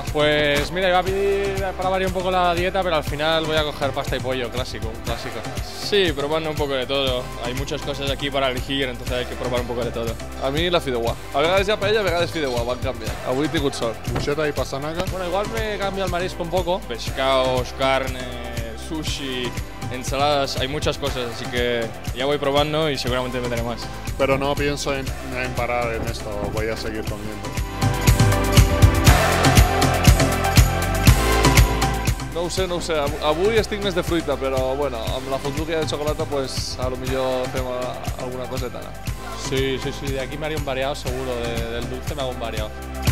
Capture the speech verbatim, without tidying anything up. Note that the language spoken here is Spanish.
Pues mira, iba a pedir para variar un poco la dieta, pero al final voy a coger pasta y pollo, clásico, un clásico. Sí, probando un poco de todo. Hay muchas cosas aquí para elegir, entonces hay que probar un poco de todo. A mi la fideuà. A vegades hi ha paella, a vegades fideuà, van canviar. Avui he tingut sort. Bucheta y pasanaga. Bueno, igual me cambio al marisco un poco. Pescados, carne, sushi, ensaladas, hay muchas cosas, así que ya voy probando y seguramente me tendré más. Pero no pienso en, en parar en esto, voy a seguir comiendo. No ho sé, no ho sé. Avui estic més de fruita, però bueno, amb la fondue de xocolata, pues, a lo millor fem alguna coseta. Sí, sí, sí, de aquí me haría un variado seguro, de, del dulce me hago un variado.